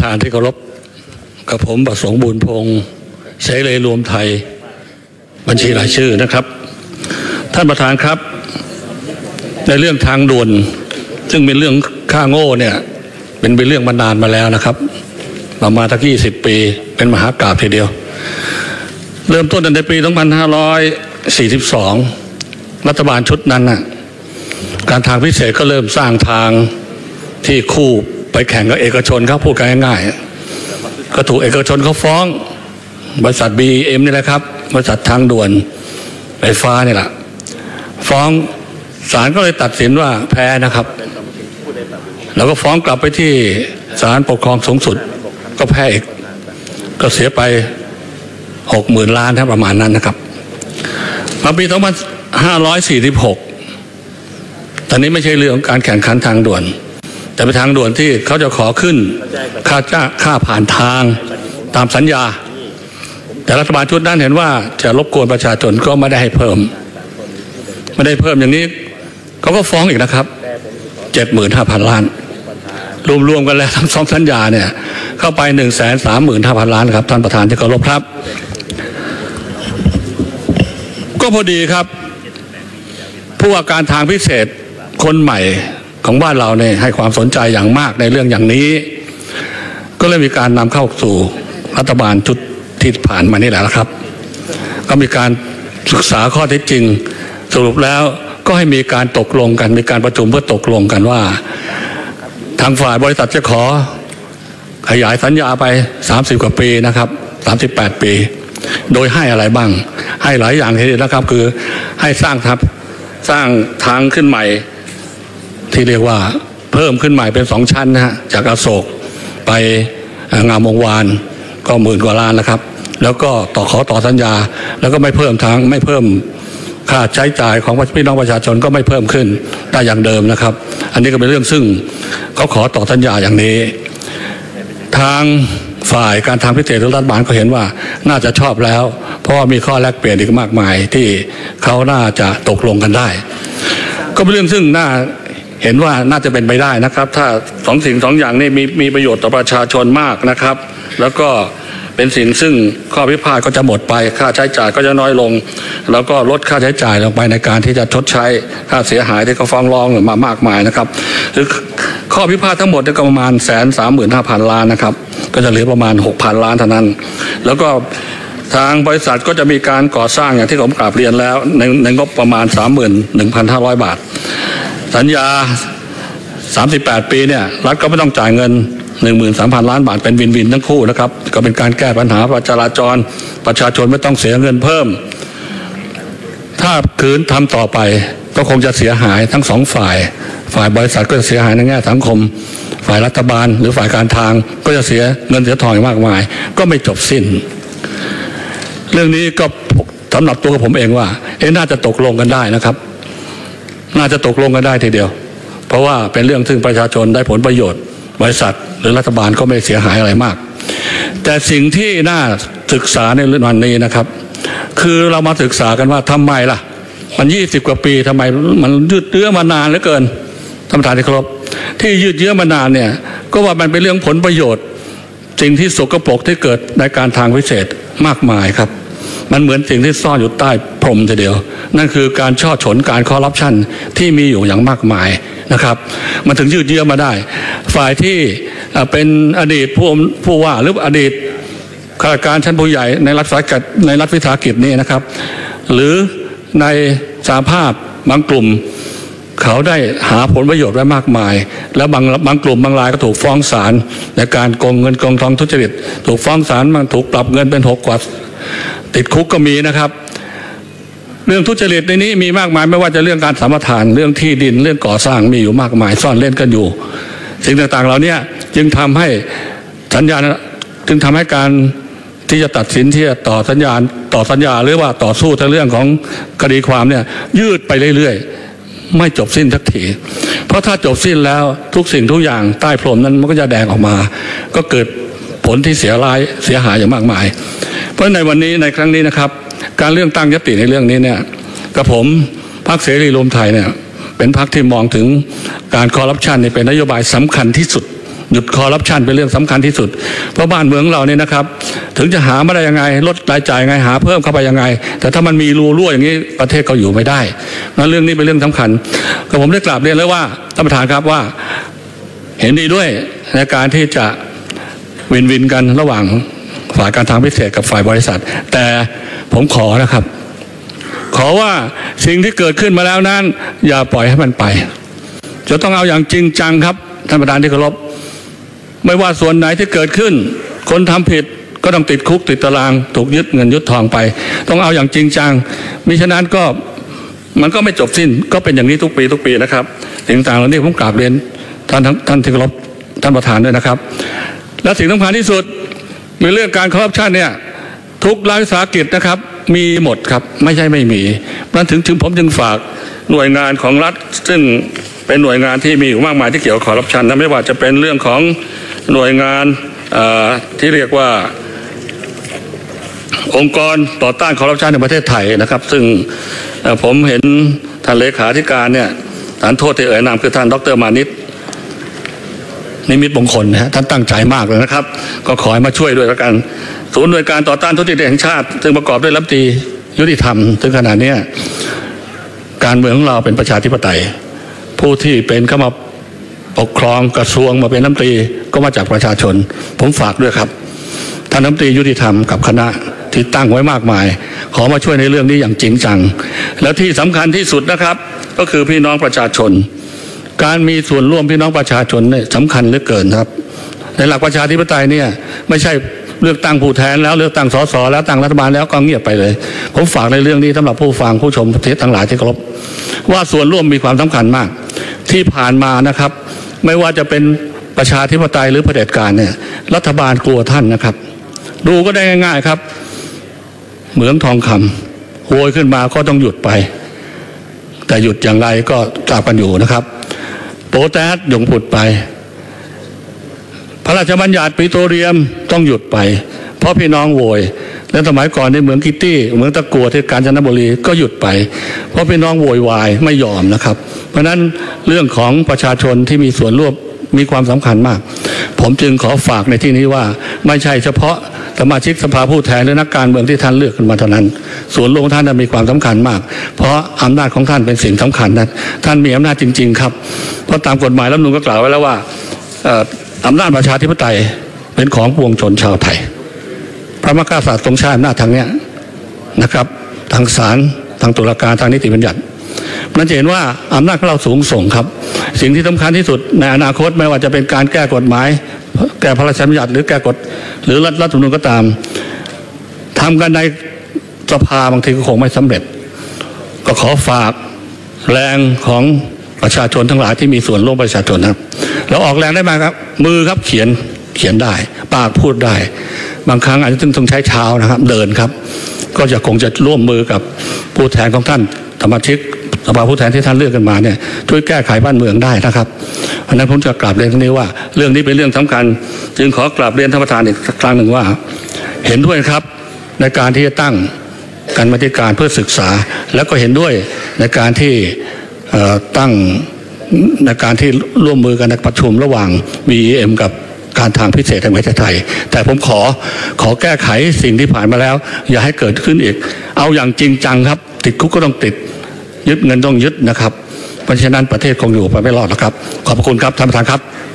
ธานที่เคารพกับผมประสงค์บุญพงษ์เสรีรวมไทยบัญชีรายชื่อนะครับท่านประธานครับในเรื่องทางด่วนซึ่งเป็นเรื่องค่าโง่เนี่ยเป็นเรื่องมานานมาแล้วนะครับประมาณสัก20 ปีเป็นมหากาพย์ทีเดียวเริ่มต้นในปี 2542 รัฐบาลชุดนั้นน่ะการทางพิเศษก็เริ่มสร้างทางที่คู่ไปแข่งกับเอกชนเขาพูดกันง่ายๆก็ถูกเอกชนเขาฟ้องบริษัท BEM นี่แหละครับบริษัททางด่วนไฟฟ้านี่แหละฟ้องศาลก็เลยตัดสินว่าแพ้นะครับแล้วก็ฟ้องกลับไปที่ศาลปกครองสูงสุดก็แพ้อีกก็เสียไป 60,000 ล้านประมาณนั้นนะครับมาปี 2546 ตอนนี้ไม่ใช่เรื่องการแข่งขันทางด่วนแต่เป็นทางด่วนที่เขาจะขอขึ้นค่าผ่านทางตามสัญญาแต่รัฐบาลชุดนั้นเห็นว่าจะรบกวนประชาชนก็ไม่ได้ให้เพิ่มอย่างนี้เขาก็ฟ้องอีกนะครับ 75,000 ล้านรวมกันแล้วทั้งสองสัญญาเนี่ยเข้าไป 135,000 ล้านครับท่านประธานที่เคารพครับก็พอดีครับผู้ว่าการทางพิเศษคนใหม่ของบ้านเราเนี่ยให้ความสนใจอย่างมากในเรื่องอย่างนี้ก็เลยมีการนำเข้าสู่รัฐบาลชุดที่ผ่านมานี่แหละครับก็มีการศึกษาข้อเท็จจริงสรุปแล้วก็ให้มีการตกลงกันมีการประชุมเพื่อตกลงกันว่าทางฝ่ายบริษัทจะขอขยายสัญญาไป30 กว่าปีนะครับ38 ปีโดยให้อะไรบ้างให้หลายอย่างทีเดียวนะครับคือให้สร้างทางขึ้นใหม่ที่เรียกว่าเพิ่มขึ้นใหม่เป็น2 ชั้นนะฮะจากอโศกไปงามวงวานก็10,000 กว่าล้านนะครับแล้วก็ขอต่อสัญญาแล้วก็ไม่เพิ่มค่าใช้จ่ายของพี่น้องประชาชนก็ไม่เพิ่มขึ้นได้อย่างเดิมนะครับอันนี้ก็เป็นเรื่องซึ่งเขาขอต่อสัญญาอย่างนี้ทางฝ่ายการทางพิเศษรัฐบาลก็เห็นว่าน่าจะชอบแล้วเพราะว่ามีข้อแลกเปลี่ยนอีกมากมายที่เขาน่าจะตกลงกันได้ก็เป็นเรื่องซึ่งน่าเห็นว่าน่าจะเป็นไปได้นะครับถ้า2 สิ่ง 2 อย่างนี้มีประโยชน์ต่อประชาชนมากนะครับแล้วก็เป็นสิ่งซึ่งข้อพิพาทก็จะหมดไปค่าใช้จ่ายก็จะน้อยลงแล้วก็ลดค่าใช้จ่ายลงไปในการที่จะชดใช้ค่าเสียหายที่เขาฟ้องร้องมามากมายนะครับหรือข้อพิพาททั้งหมดก็ประมาณ 135,000 ล้านนะครับก็จะเหลือประมาณ 6,000 ล้านเท่านั้นแล้วก็ทางบริษัทก็จะมีการก่อสร้างอย่างที่ผมกราบเรียนแล้วในงบประมาณ 31,500 บาทสัญญา38 ปีเนี่ยรัฐก็ไม่ต้องจ่ายเงิน 13,000 ล้านบาทเป็นวินทั้งคู่นะครับก็เป็นการแก้ปัญหาจราจรประชาชนไม่ต้องเสียเงินเพิ่มถ้าคืนทำต่อไปก็คงจะเสียหายทั้ง2 ฝ่ายบริษัทก็จะเสียหายในแง่สังคมฝ่ายรัฐบาลหรือฝ่ายการทางก็จะเสียเงินเสียทองมากมายก็ไม่จบสิ้นเรื่องนี้ก็สำหรับตัวผมเองว่าน่าจะตกลงกันได้นะครับน่าจะตกลงกันได้ทีเดียวเพราะว่าเป็นเรื่องซึ่งประชาชนได้ผลประโยชน์บริษัทหรือรัฐบาลก็ไม่เสียหายอะไรมากแต่สิ่งที่น่าศึกษาในเรื่องนี้นะครับคือเรามาศึกษากันว่าทำไมล่ะมัน20 กว่าปีทำไมมันยืดเยื้อมานานเหลือเกินท่านประธานที่เคารพที่ยืดเยื้อมานานเนี่ยก็ว่ามันเป็นเรื่องผลประโยชน์สิ่งที่สกปรกที่เกิดในการทางพิเศษมากมายครับมันเหมือนสิ่งที่ซ่อนอยู่ใต้พรมทีเดียวนั่นคือการช่อฉนการคอร์รัปชันที่มีอยู่อย่างมากมายนะครับมันถึงยืดเยื้อมาได้ฝ่ายที่เป็นอดีตผู้ว่าหรืออดีตข้าราชการชั้นผู้ใหญ่ในรัฐวิสาหกิจนี่นะครับหรือในสหภาพบางกลุ่มเขาได้หาผลประโยชน์ไว้มากมายแล้วบางกลุ่มบางรายก็ถูกฟ้องศาลในการโกงเงินโกงทองทุจริตถูกฟ้องศาลมันถูกปรับเงินเป็น6 กว่าติดคุกก็มีนะครับเรื่องทุจริตในนี้มีมากมายไม่ว่าจะเรื่องการสัมปทานเรื่องที่ดินเรื่องก่อสร้างมีอยู่มากมายซ่อนเล่นกันอยู่สิ่งต่างๆเหล่านี้จึงทำให้การที่จะตัดสินที่จะต่อสัญญาหรือว่าต่อสู้ในเรื่องของคดีความเนี่ยยืดไปเรื่อยๆไม่จบสิ้นสักทีเพราะถ้าจบสิ้นแล้วทุกสิ่งทุกอย่างใต้พรมนั้นมันก็จะแดงออกมาก็เกิดผลที่เสียหายอย่างมากมายเพราะในวันนี้ในครั้งนี้นะครับการเรื่องตั้งยติในเรื่องนี้เนี่ยกับผมพรรคเสรีรวมไทยเนี่ยเป็นพรรคที่มองถึงการคอร์รัปชันเป็นนโยบายสำคัญที่สุดหยุดคอร์รัปชันเป็นเรื่องสำคัญที่สุดเพราะบ้านเมืองเราเนี่ยนะครับถึงจะหามาได้ยังไงลดรายจ่ายยังไงหาเพิ่มเข้าไปยังไงแต่ถ้ามันมีรูรั่วอย่างนี้ประเทศก็อยู่ไม่ได้นั้นเรื่องนี้เป็นเรื่องสำคัญก็ผมได้กราบเรียนแล้วว่าท่านประธานครับว่าเห็นดีด้วยในการที่จะวินกันระหว่างฝ่ายการทางพิเศษกับฝ่ายบริษัทแต่ผมขอนะครับขอว่าสิ่งที่เกิดขึ้นมาแล้วนั้นอย่าปล่อยให้มันไปจะต้องเอาอย่างจริงจังครับท่านประธานที่เคารพไม่ว่าส่วนไหนที่เกิดขึ้นคนทำผิดก็ต้องติดคุกติดตารางถูกยึดเงินยึดทองไปต้องเอาอย่างจริงจังมิฉะนั้นก็มันก็ไม่จบสิ้นก็เป็นอย่างนี้ทุกปีนะครับสิ่งต่างๆเหล่านี้ผมกราบเรียนท่านที่เคารพท่านประธานด้วยนะครับและสิ่งสำคัญที่สุดในเรื่องการคอร์รัปชันเนี่ยทุกรัฐวิสาหกิจนะครับมีหมดครับไม่ใช่ไม่มีนั้นถึงผมจึงฝากหน่วยงานของรัฐซึ่งเป็นหน่วยงานที่มีอยู่มากมายที่เกี่ยวกับคอร์รัปชันนะไม่ว่าจะเป็นเรื่องของหน่วยงานที่เรียกว่าองค์กรต่อต้านคอร์รัปชันในประเทศไทยนะครับซึ่งผมเห็นท่านเลขาธิการเนี่ยฐานโทษที่เอ่ยนามคือท่านดร.มานิตนิมิตมงคลนะฮะท่านตั้งใจมากเลยนะครับก็ขอให้มาช่วยด้วยแล้วกันศูนย์หน่วยการต่อต้านทุจริตแห่งชาติซึ่งประกอบด้วยรัฐมนตรียุติธรรมถึงขนาดนี้การเมืองของเราเป็นประชาธิปไตยผู้ที่เป็นเข้ามาปกครองกระทรวงมาเป็นรัฐมนตรีก็มาจากประชาชนผมฝากด้วยครับท่านรัฐมนตรียุติธรรมกับคณะที่ตั้งไว้มากมายขอมาช่วยในเรื่องนี้อย่างจริงจังแล้วที่สำคัญที่สุดนะครับก็คือพี่น้องประชาชนการมีส่วนร่วมพี่น้องประชาชนเนี่ยสำคัญเหลือเกินครับในหลักประชาธิปไตยเนี่ยไม่ใช่เลือกตั้งผู้แทนแล้วเลือกตั้งสสแล้วตั้งรัฐบาลแล้วก็เงียบไปเลยผมฝากในเรื่องนี้สำหรับผู้ฟังผู้ชมประเทศทั้งหลายที่เคารพว่าส่วนร่วมมีความสำคัญมากที่ผ่านมานะครับไม่ว่าจะเป็นประชาธิปไตยหรือเผด็จการเนี่ยรัฐบาลกลัวท่านนะครับดูก็ได้ง่ายๆครับเหมืองทองคำโวยขึ้นมาก็ต้องหยุดไปแต่หยุดอย่างไรก็ทราบกันอยู่นะครับโปแทสหยงผุดไปพระราชบัญญัติปิโตรเลียมต้องหยุดไปเพราะพี่น้องโวยและสมัยก่อนในเมืองกิตตี้เมืองตะกัวที่กาญจนบุรีก็หยุดไปเพราะพี่น้องโวยวายไม่ยอมนะครับเพราะนั้นเรื่องของประชาชนที่มีส่วนร่วมมีความสำคัญมากผมจึงขอฝากในที่นี้ว่าไม่ใช่เฉพาะสมาชิกสภาผู้แทนหรือนักการเมืองที่ท่านเลือกขึ้นมาเท่านั้นส่วนร่วมท่านมีความสำคัญมากเพราะอำนาจของท่านเป็นสิ่งสำคัญนะท่านมีอำนาจจริงๆครับเพราะตามกฎหมายรัฐธรรมนูญก็กล่าวไว้แล้วว่าอำนาจประชาธิปไตยเป็นของปวงชนชาวไทยพระมหากษัตริย์ทรงใช้อำนาจทางเนี้ยนะครับทางศาลทางตุลาการทางนิติบัญญัตินั่นจะเห็นว่าอำนาจของเราสูงส่งครับสิ่งที่สำคัญที่สุดในอนาคตไม่ว่าจะเป็นการแก้กฎหมายแก้พระราชบัญญัติหรือแก้กฎหรือรัฐธรรมนูญก็ตามทำกันในสภาบางทีก็คงไม่สำเร็จก็ขอฝากแรงของประชาชนทั้งหลายที่มีส่วนร่วมประชาชนครับเราออกแรงได้มาครับมือครับเขียนได้ปากพูดได้บางครั้งอาจจะต้องใช้เท้านะครับเดินครับก็จะคงจะร่วมมือกับผู้แทนของท่านสมาชิกสภาผู้แทนที่ท่านเลือกกันมาเนี่ยช่วยแก้ไขบ้านเมืองได้นะครับเพราะนั้นผมจะกราบเรียนตรงนี้ว่าเรื่องนี้เป็นเรื่องสำคัญจึงขอกราบเรียนท่านประธานอีกครั้งหนึ่งว่าเห็นด้วยครับในการที่จะตั้งกรรมาธิการเพื่อศึกษาแล้วก็เห็นด้วยในการที่ตั้งในการที่ร่วมมือกันในประชุมระหว่าง BEM กับการทางพิเศษแห่งประเทศไทยแต่ผมขอแก้ไขสิ่งที่ผ่านมาแล้วอย่าให้เกิดขึ้นอีกเอาอย่างจริงจังครับติดคุกก็ต้องติดยึดเงินต้องยึดนะครับเพราะฉะนั้นประเทศคงอยู่ไปไม่รอดแล้วครับขอบคุณครับท่านประธานครับ